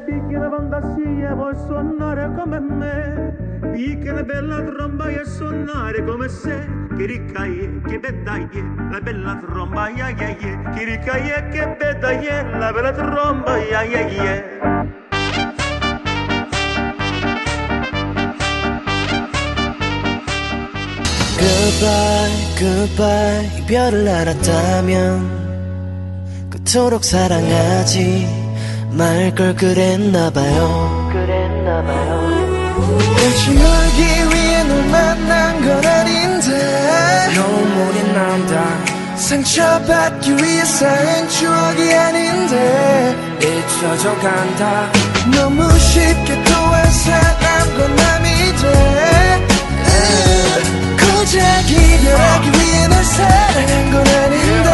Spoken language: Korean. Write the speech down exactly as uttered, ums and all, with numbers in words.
picchi una fantasia può suonare come me, picchi una bella tromba e suonare come se, che riccaie, che bedaglie, la bella tromba, yeah, yeah, yeah. Che riccaie, che bedaglie, la bella tromba, yeah, yeah, yeah. Goodbye, goodbye 이별을 알았다면 그토록 사랑하지 말 걸 그랬나봐요 그랬나봐요 끝이 놀기 위해 널 만난 건 아닌데 눈물이 난다 상처받기 위해 쌓은 추억이 아닌데 잊혀져 간다 너무 쉽게 또 한 사람 건 남이 돼 고작 이별하기 위해 널 사랑한 건 아닌데